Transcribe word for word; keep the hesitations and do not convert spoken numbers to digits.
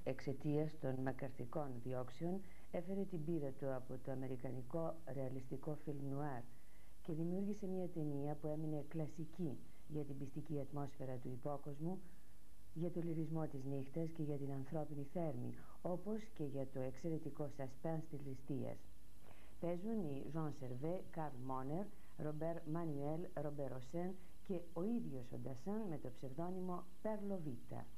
εξαιτίας των μακαρθικών διώξεων έφερε την πείρα του από το αμερικανικό ρεαλιστικό φιλμ νουάρ και δημιούργησε μια ταινία που έμεινε κλασική για την πιστική ατμόσφαιρα του υπόκοσμου, για το λυρισμό της νύχτας και για την ανθρώπινη θέρμη, όπως και για το εξαιρετικό suspense της ληστείας. Παίζουν οι Jean Servet, Karl Moner, Robert Manuel, Robert Hossein και ο ίδιος ο Dassin με το ψευδόνυμο Perlo Vita.